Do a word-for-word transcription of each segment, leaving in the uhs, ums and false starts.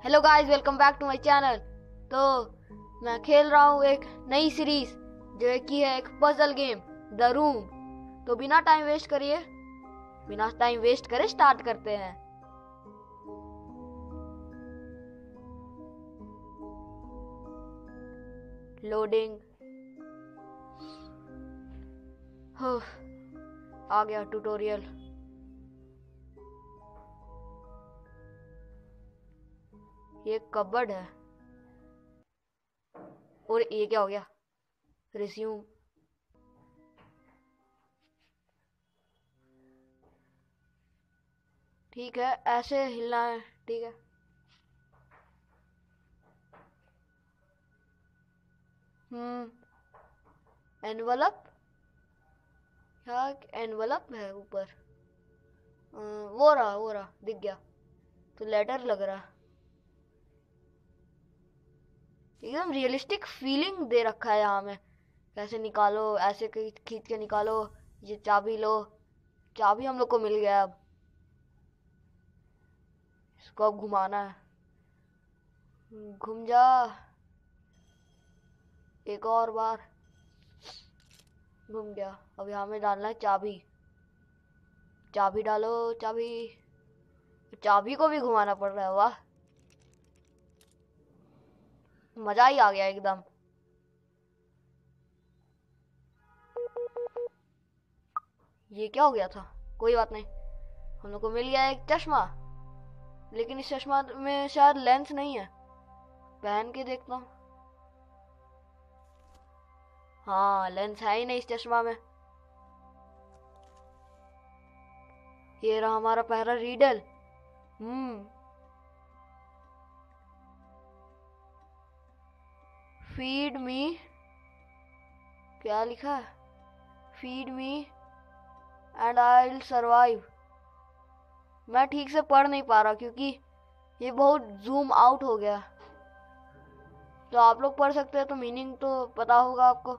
Hello guys, welcome back to my channel. तो मैं खेल रहा हूँ एक नई सीरीज जो कि है एक पजल गेम, द रूम। तो बिना टाइम वेस्ट करिए बिना टाइम वेस्ट करे स्टार्ट करते हैं। लोडिंग। आ गया ट्यूटोरियल। ये कबर्ड है और ये क्या हो गया? रिज्यूम। ठीक है, ऐसे हिलना है। ठीक है। हम्म एनवलप। क्या एनवलप है ऊपर? अ, वो रहा वो रहा दिख गया। तो लेटर लग रहा। एकदम रियलिस्टिक फीलिंग दे रखा है यहाँ में। कैसे निकालो, ऐसे खींच के निकालो। ये चाबी लो। चाबी हम लोग को मिल गया। अब इसको अब घुमाना है। घूम जा एक और बार। घूम गया। अब यहाँ में डालना है चाबी। चाबी डालो। चाबी चाबी को भी घुमाना पड़ रहा है। वाह, मजा ही आ गया एकदम। ये क्या हो गया था? कोई बात नहीं, हम लोग को मिल गया एक चश्मा। लेकिन इस चश्मा में शायद लेंस नहीं है। पहन के देखता हूँ। हाँ, लेंस है ही नहीं इस चश्मा में। ये रहा हमारा पहला रीडल। हम्म फीड मी। क्या लिखा है? Feed me and I will survive. मैं ठीक से पढ़ नहीं पा रहा क्योंकि ये बहुत जूम आउट हो गया। तो आप लोग पढ़ सकते हैं तो मीनिंग तो पता होगा आपको।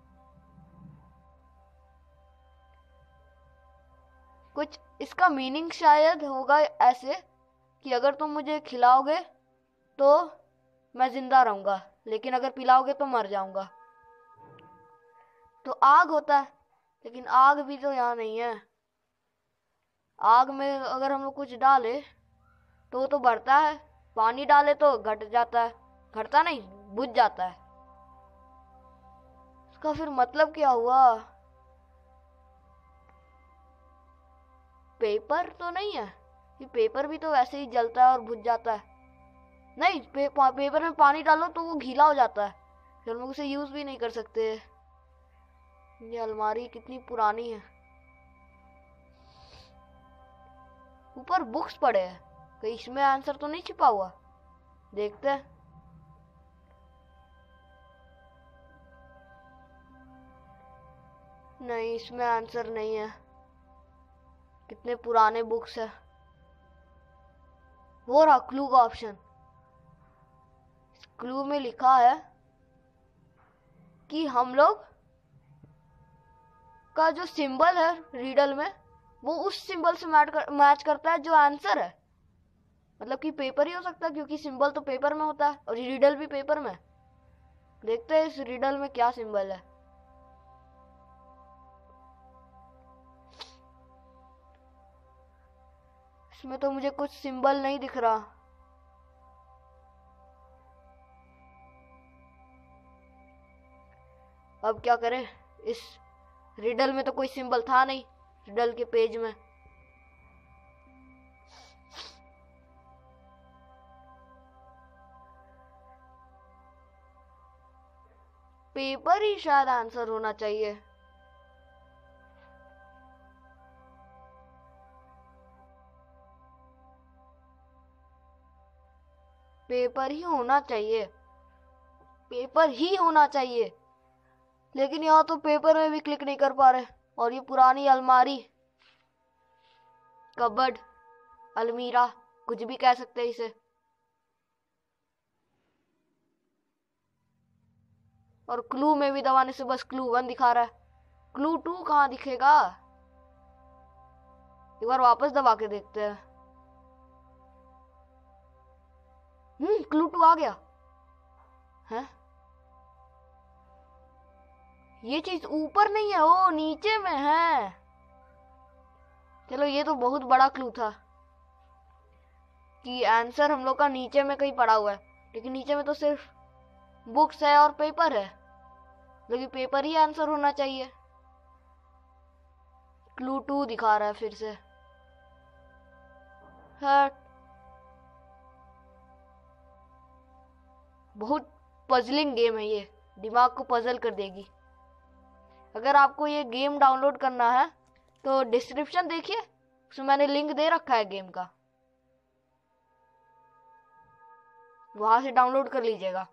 कुछ इसका मीनिंग शायद होगा ऐसे कि अगर तुम मुझे खिलाओगे तो मैं जिंदा रहूंगा, लेकिन अगर पिलाओगे तो मर जाऊंगा। तो आग होता है, लेकिन आग भी तो यहाँ नहीं है। आग में अगर हम लोग कुछ डाले तो वो तो बढ़ता है। पानी डाले तो घट जाता है। घटता नहीं, बुझ जाता है। इसका फिर मतलब क्या हुआ? पेपर तो नहीं है। ये पेपर भी तो वैसे ही जलता है और बुझ जाता है। नहीं, पे, पेपर में पानी डालो तो वो गीला हो जाता है। फिर हम लोग उसे यूज भी नहीं कर सकते। ये अलमारी कितनी पुरानी है। ऊपर बुक्स पड़े हैं। कहीं इसमें आंसर तो नहीं छिपा हुआ? देखते हैं। नहीं, इसमें आंसर नहीं है। कितने पुराने बुक्स है। वो रहा क्लू का ऑप्शन। क्लू में लिखा है कि हम लोग का जो सिंबल है रीडल में वो उस सिंबल से मैच कर, मैच करता है जो आंसर है। मतलब कि पेपर ही हो सकता है क्योंकि सिंबल तो पेपर में होता है और रीडल भी पेपर में। देखते हैं इस रीडल में क्या सिंबल है। इसमें तो मुझे कुछ सिंबल नहीं दिख रहा। अब क्या करें? इस रिडल में तो कोई सिंबल था नहीं। रिडल के पेज में पेपर ही शायद आंसर होना चाहिए। पेपर ही होना चाहिए। पेपर ही होना चाहिए। लेकिन यहाँ तो पेपर में भी क्लिक नहीं कर पा रहे। और ये पुरानी अलमारी, कबर्ड, अलमीरा, कुछ भी कह सकते हैं इसे। और क्लू में भी दबाने से बस क्लू वन दिखा रहा है। क्लू टू कहाँ दिखेगा? एक बार वापस दबा के देखते हैं। क्लू टू आ गया है। ये चीज ऊपर नहीं है, ओ नीचे में है। चलो ये तो बहुत बड़ा क्लू था कि आंसर हम लोग का नीचे में कहीं पड़ा हुआ है, लेकिन नीचे में तो सिर्फ बुक्स है और पेपर है, लेकिन पेपर ही आंसर होना चाहिए। क्लू टू दिखा रहा है फिर से। हट, बहुत पजलिंग गेम है ये, दिमाग को पजल कर देगी। अगर आपको ये गेम डाउनलोड करना है तो डिस्क्रिप्शन देखिए, उसमें मैंने लिंक दे रखा है गेम का, वहां से डाउनलोड कर लीजिएगा।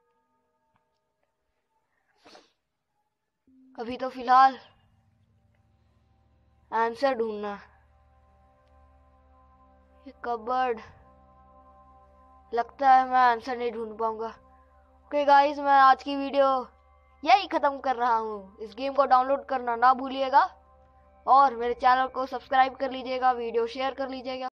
अभी तो फिलहाल आंसर ढूंढना। ये कबर्ड, लगता है मैं आंसर नहीं ढूंढ पाऊंगा। ओके गाइस, मैं आज की वीडियो यही खत्म कर रहा हूँ। इस गेम को डाउनलोड करना ना भूलिएगा और मेरे चैनल को सब्सक्राइब कर लीजिएगा, वीडियो शेयर कर लीजिएगा।